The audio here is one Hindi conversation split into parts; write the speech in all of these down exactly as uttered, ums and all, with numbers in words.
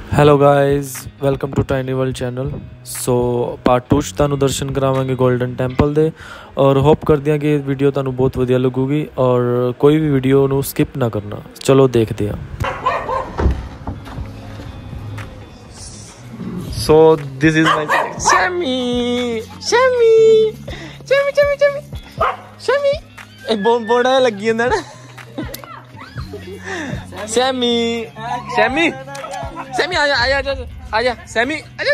Hello guys, welcome to tiny world channel. So part two 'ਚ ਤੁਹਾਨੂੰ ਦਰਸ਼ਨ ਕਰਾਵਾਂਗੇ ਗੋਲਡਨ ਟੈਂਪਲ ਦੇ, ਔਰ ਹੋਪ ਕਰਦੇ ਹਾਂ ਕਿ ਇਹ ਵੀਡੀਓ ਤੁਹਾਨੂੰ ਬਹੁਤ ਵਧੀਆ ਲੱਗੂਗੀ ਔਰ ਕੋਈ ਵੀ ਵੀਡੀਓ ਨੂੰ ਸਕਿਪ ਨਾ ਕਰਨਾ। ਚਲੋ ਦੇਖਦੇ ਹਾਂ। ਸੋ ਦਿਸ ਇਜ਼ ਮਾਈ ਸ਼ੈਮੀ ਸ਼ੈਮੀ ਸ਼ੈਮੀ ਸ਼ੈਮੀ ਸ਼ੈਮੀ ਸ਼ੈਮੀ ਇੱਕ ਬੋਮ ਬੋੜਾ ਲੱਗੀ ਜਾਂਦਾ ਨਾ। शैमी शैमी शैमी आजा आजा आजा आजा शैमी आजा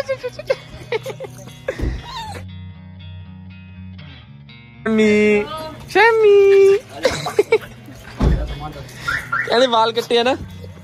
शैमी शैमी कहने बाल कट्टे है ना।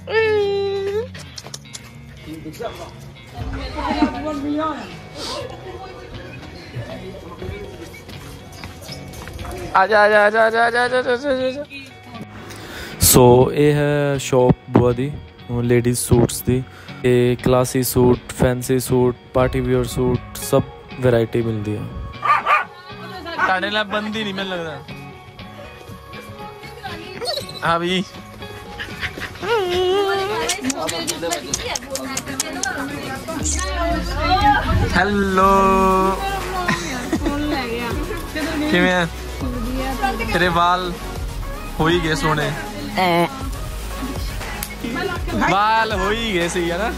आजा आजा आजा आजा आजा आजा। सो ये है शॉप बुआ दी लेडीज सूट्स दी। ये classy suit, fancy suit, party wear suit सब वैरायटी मिलती है। साढ़े लाख बंद ही नहीं मिल लगता। हाँ भाई हेलो किवें तेरे बाल हो ही गए सोने, बाल हो ही गए सही है ना।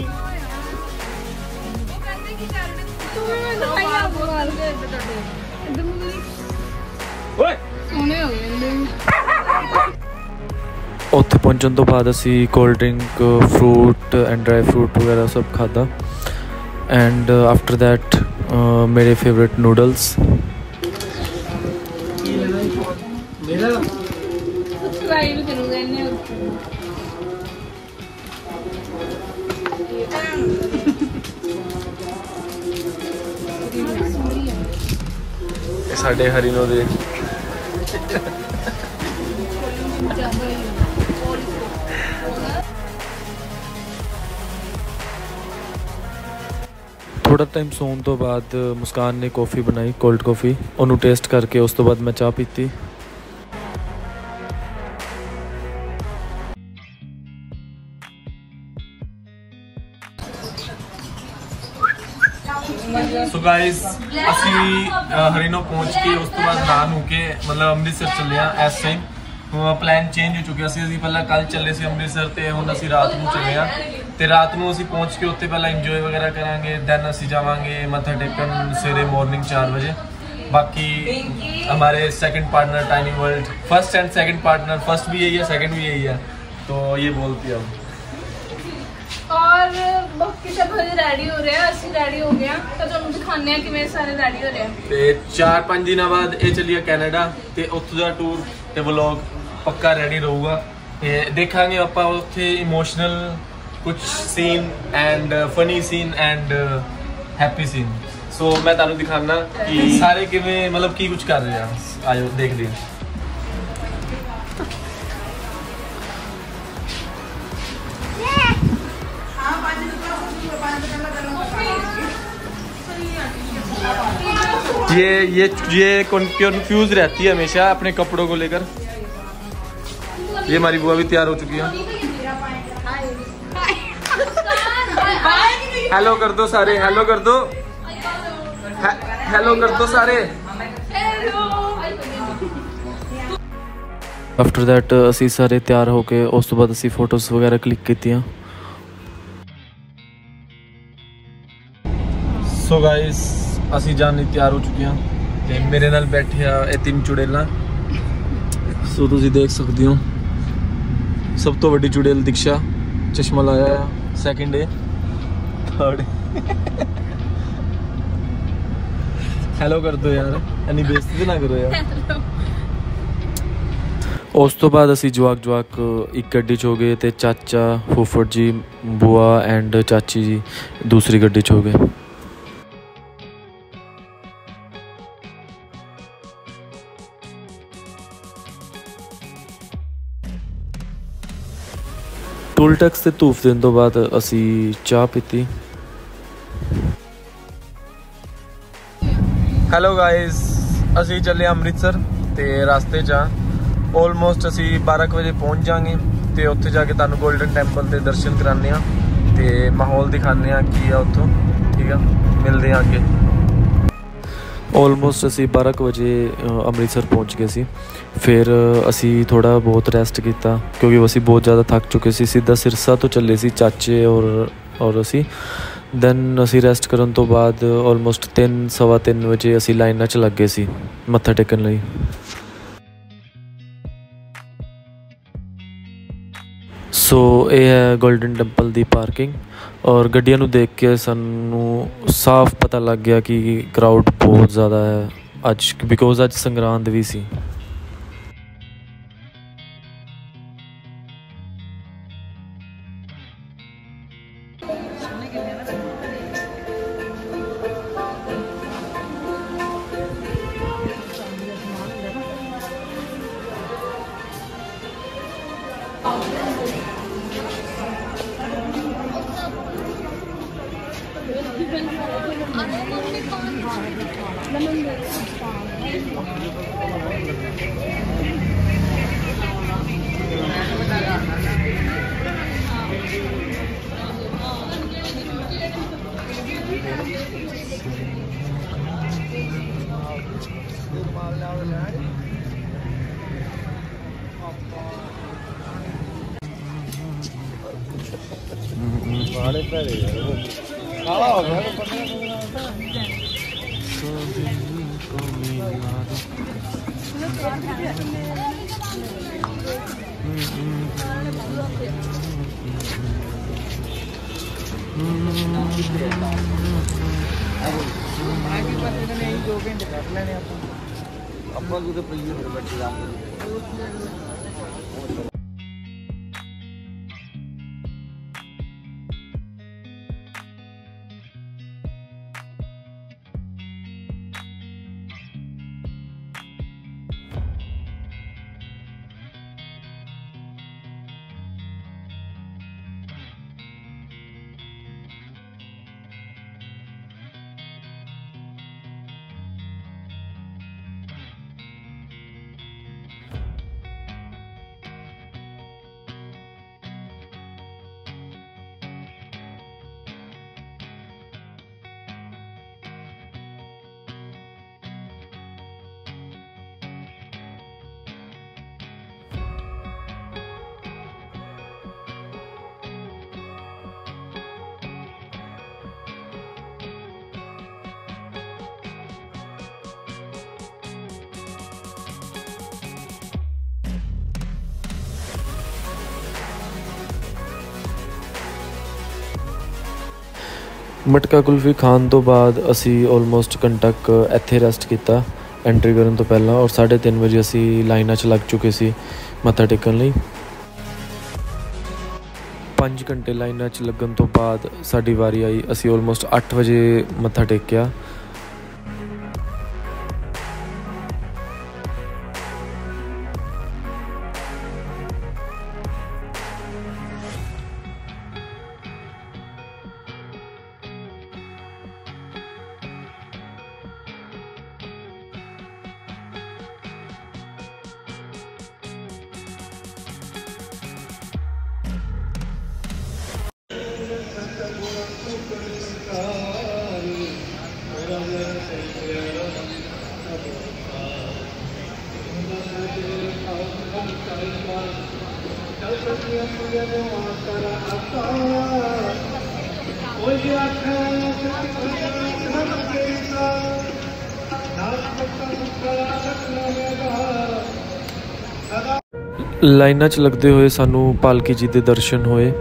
उत्थे पहुंचने तो बाद असी cold drink, fruit and dry fruit वगैरह सब खादा। एंड आफ्टर दैट मेरे फेवरेट नूडल्स। साढ़े हरिनो दे थोड़ा टाइम सोने तो बाद मुस्कान ने कॉफ़ी बनाई, कोल्ड कॉफ़ी। उन्होंने टेस्ट करके उस तो बाद मैं चाह पीती। सो गाइस असी हरिनो पहुंच के उस तो बाद नहा नू के मतलब अमृतसर चले आ। इस टाइम प्लान चेंज हो चुका सी। पहला कल चले से अमृतसर ते हुण असी रात नू चले आ ते रात नू असी पहुंच के उत्ते पहला इंजॉय वगैरह करांगे। दैन असी जावांगे मत्था टेकन सवेरे मॉर्निंग चार बजे। बाकी हमारे second partner tiny world, first and second partner, first भी यही है सेकंड भी यही है, तो ये बोलती है और बाकी सब रेडी हो रहे हैं। असि रेडी हो गए तो तुहानू दिखाने हैं किवें सारे रेडी हो रहे हैं। ते चार पांच दिन बाद ये चलिए कैनेडा ते उत्थों दा टूर ते व्लॉग पक्का रेडी रहूगा। ते देखांगे आपां उत्थे इमोशनल कुछ scene and funny scene and happy scene. So मैं तुहानू दिखाना कि सारे किवें मतलब की कुछ कर रहे हैं। आयो देख ली। ये ये ये कंफ्यूज रहती है हमेशा अपने कपड़ों को लेकर। ये हमारी बुआ भी तैयार हो चुकी है। हेलो कर दो सारे, हेलो कर दो, हेलो कर दो सारे। आफ्टर दैट असी सारे तैयार होके उस तो बाद असी फोटोज वगैरह क्लिक कीतियां। सो गाइस असी जाने तैयार हो चुके हैं ते मेरे नाल बैठे आ ये तीन चुड़ेलां। सो तुसीं देख सकते हो सब तो वड्डी चुड़ेल दीक्षा, चश्मा लाया। सैकेंड है, थर्ड हेलो कर दो यार, इन्नी बेइज्जती ना करो यार। उस तो बाद असी जवाक जवाक एक गड्डी च हो गए ते चाचा, फुफड़ जी, बुआ एंड चाची जी दूसरी गड्डी च हो गए। टोल टैक्स से धूफ देने तो बाद असी चाह पीती। हेलो गाइस असी चले अमृतसर ते रास्ते च ऑलमोस्ट असी बारह बजे पहुंच जाएंगे तो उत्थे जाके तुहानू गोल्डन टैंपल के दर्शन कराने। ਤੇ ਮਾਹੌਲ ਦਿਖਾਉਂਦੇ ਆ ਕੀ ਆ ਉੱਥੋਂ। ਠੀਕ ਆ, ਮਿਲਦੇ ਆ ਅੱਗੇ। ਆਲਮੋਸਟ ਅਸੀਂ ਬਾਰਾਂ ਕੁ ਵਜੇ ਅੰਮ੍ਰਿਤਸਰ ਪਹੁੰਚ ਗਏ ਸੀ। ਫਿਰ ਅਸੀਂ ਥੋੜ੍ਹਾ ਬਹੁਤ ਰੈਸਟ ਕੀਤਾ ਕਿਉਂਕਿ ਅਸੀਂ ਬਹੁਤ ਜ਼ਿਆਦਾ ਥੱਕ ਚੁੱਕੇ ਸੀ। ਸਿੱਧਾ ਸਿਰਸਾ ਤੋਂ ਚੱਲੇ ਸੀ ਚਾਚੇ ਔਰ ਔਰ ਅਸੀਂ। ਦੈਨ ਅਸੀਂ ਰੈਸਟ ਕਰਨ ਤੋਂ ਬਾਅਦ ਆਲਮੋਸਟ ਤਿੰਨ ਸਵਾ ਤਿੰਨ ਵਜੇ ਅਸੀਂ ਲਾਈਨਾਂ 'ਚ ਲੱਗ ਗਏ ਸੀ ਮੱਥਾ ਟੇਕਣ ਲਈ। ਸੋ ਇਹ ਹੈ ਗੋਲਡਨ ਟੈਂਪਲ ਦੀ ਪਾਰਕਿੰਗ। ਔਰ ਗੱਡੀਆਂ ਨੂੰ ਦੇਖ ਕੇ ਸਾਨੂੰ ਸਾਫ਼ ਪਤਾ ਲੱਗ ਗਿਆ ਕਿ ਕਰਾਊਡ ਬਹੁਤ ਜ਼ਿਆਦਾ ਹੈ ਅੱਜ, ਬਿਕੋਜ਼ ਅੱਜ ਸੰਗਰਾਂਦ ਵੀ ਸੀ। ਆਪਾਂ ਨੂੰ ਤੇ ਪਈਏ ਫਿਰ ਬੱਚੇ ਦਾ ਮਟਕਾ ਕੁਲਫੀ ਖਾਣ ਤੋਂ ਬਾਅਦ ਅਸੀਂ ਆਲਮੋਸਟ ਘੰਟਾ ਕੁ ਇੱਥੇ ਰੈਸਟ ਕੀਤਾ ਐਂਟਰੀ ਕਰਨ ਤੋਂ ਪਹਿਲਾਂ। ਔਰ ਸਾਢੇ ਤਿੰਨ ਵਜੇ ਅਸੀਂ ਲਾਈਨਾਂ 'ਚ ਲੱਗ ਚੁੱਕੇ ਸੀ ਮੱਥਾ ਟੇਕਣ ਲਈ। ਪੰਜ ਘੰਟੇ ਲਾਈਨਾਂ 'ਚ ਲੱਗਣ ਤੋਂ ਬਾਅਦ ਸਾਡੀ ਵਾਰੀ ਆਈ। ਅਸੀਂ ਆਲਮੋਸਟ ਅੱਠ ਵਜੇ ਮੱਥਾ ਟੇਕਿਆ। ਲਾਈਨਾਂ 'ਚ ਲੱਗਦੇ ਹੋਏ ਸਾਨੂੰ ਪਾਲਕੀ ਜੀ ਦੇ ਦਰਸ਼ਨ ਹੋਏ।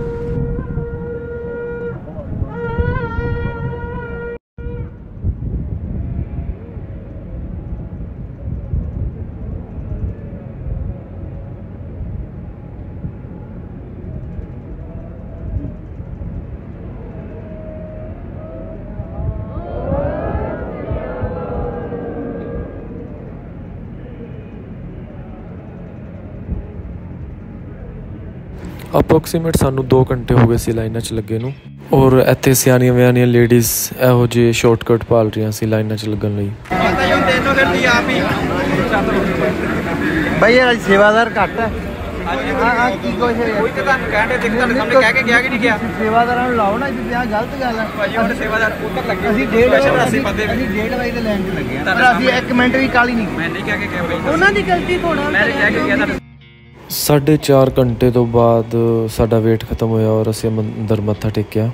ਅਪਰੋਕਸੀਮੇਟ ਸਾਨੂੰ ਦੋ ਘੰਟੇ ਹੋ ਗਏ ਸੀ ਲਾਈਨਾਂ 'ਚ ਲੱਗੇ ਨੂੰ। ਔਰ ਇੱਥੇ ਸਿਆਣੀਆਂ ਵਿਆਣੀਆਂ ਲੇਡੀਜ਼ ਇਹੋ ਜਿਹੇ ਸ਼ਾਰਟਕਟ ਭਾਲ ਰਹੀਆਂ ਸੀ ਲਾਈਨਾਂ 'ਚ ਲੱਗਣ ਲਈ। ਭਾਈ ਯਾਰ ਸੇਵਾਦਾਰ ਘੱਟ ਹੈ। ਹਾਂ ਕੀ ਕੁਛ ਹੈ ਕੋਈ ਤਾਂ ਤੁਹਾਨੂੰ ਕਹਿੰਦੇ ਦੇਖ ਤੁਹਾਨੂੰ ਸਾਹਮਣੇ ਕਹਿ ਕੇ ਗਿਆ ਕਿ ਨਹੀਂ ਗਿਆ ਸੇਵਾਦਾਰਾਂ ਨੂੰ ਲਾਓ ਨਾ ਜੀ ਵਿਆਹ ਗਲਤ ਗੱਲ ਹੈ ਭਾਜੀ ਉਹਨੇ ਸੇਵਾਦਾਰ ਉੱਤਰ ਲੱਗੇ ਅਸੀਂ ਡੇਢ ਅਸੀਂ ਅਸੀਂ ਡੇਢ ਵਜੇ ਦੇ ਲਾਈਨ 'ਚ ਲੱਗੇ ਆ ਪਰ ਅਸੀਂ ਇੱਕ ਮਿੰਟ ਵੀ ਕਾਲੀ ਨਹੀਂ ਮੈਂ ਨਹੀਂ ਕਹਿ ਕੇ ਗਿਆ ਭਾਈ ਉਹਨਾਂ ਦੀ ਗਲਤੀ ਥੋੜਾ ਮੈਂ ਕਹਿ ਕੇ ਗਿਆ ਤੁਹਾਨੂੰ साढ़े चार घंटे तो बाद साडा वेट खत्म होया और असीं अंदर मत्था टेकिया।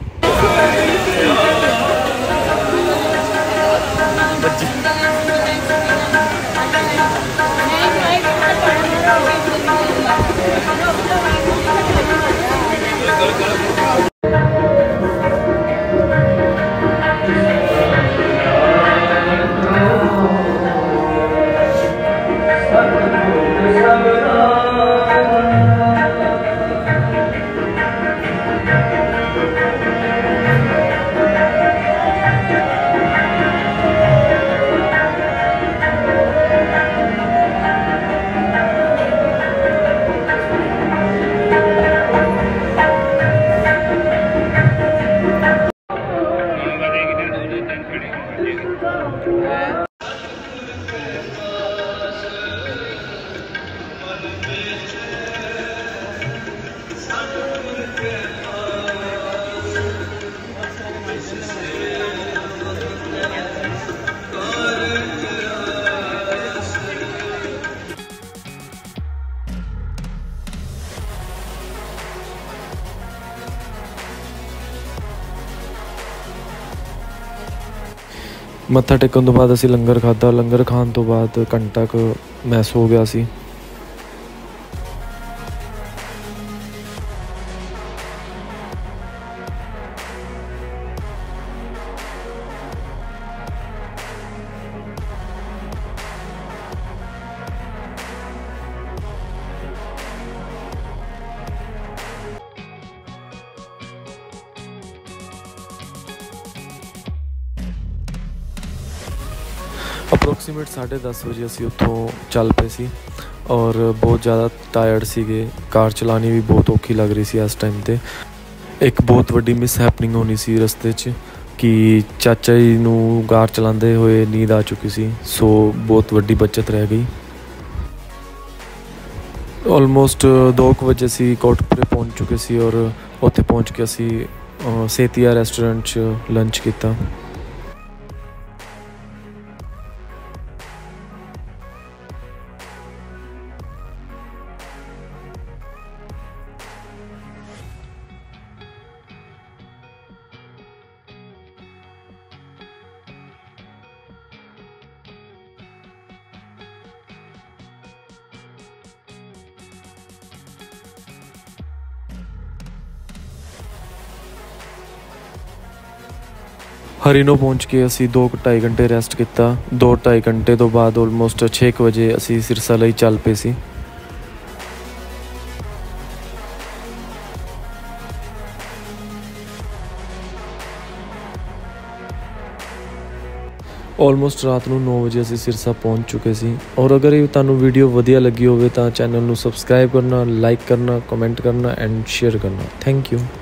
मत्था टेकन तो बाद असी लंगर खादा। लंगर खान तो बाद घंटा क मैं सो गया सी। अप्रोक्सीमेट साढ़े दस बजे असी उत्थों चल पे सी और बहुत ज़्यादा टायर्ड सीगे। कार चलानी भी बहुत औखी लग रही सी इस टाइम ते। एक बहुत वड्डी मिस हैपनिंग होनी सी रस्ते च कि चाचा जी नूं कार चलाते हुए नींद आ चुकी सी, सो बहुत वड्डी बचत रह गई। ऑलमोस्ट दो बजे असी कोटपुरे पहुँच चुके सी और उत्थे पहुँच के असी सेतिया रेस्टोरेंट च लंच किया। हरिनो पहुँच के असी दो ढाई घंटे रेस्ट किया। दो ढाई घंटे तो बाद ऑलमोस्ट छे बजे असी सिरसा लई चल पे सी। ऑलमोस्ट रात नूं नौ बजे असी सिरसा पहुँच चुके सी। और अगर ये तुहानूं वीडियो वधिया लगी होवे तां चैनल नूं सबसक्राइब करना, लाइक करना, कमेंट करना एंड शेयर करना। Thank you.